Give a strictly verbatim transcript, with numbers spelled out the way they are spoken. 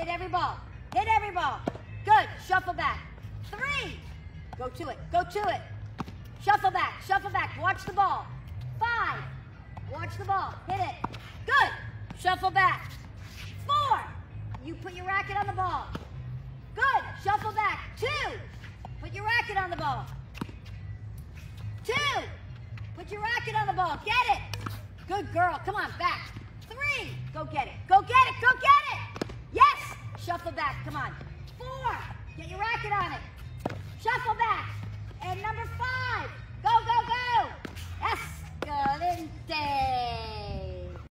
Hit every ball. Hit every ball. Good. Shuffle back. Three. Go to it. Go to it. Shuffle back. Shuffle back. Watch the ball. Five. Watch the ball. Hit it. Good. Shuffle back. Four. You put your racket on the ball. Good. Shuffle back. Two. Put your racket on the ball. Two. Put your racket on the ball. Get it. Good girl. Come on. Back. Three. Go get it. Go get it. Go get it. Yes. Shuffle back. Come on. Four. Get your racket on it. Shuffle back. And number five. Go, go, go. Escalente.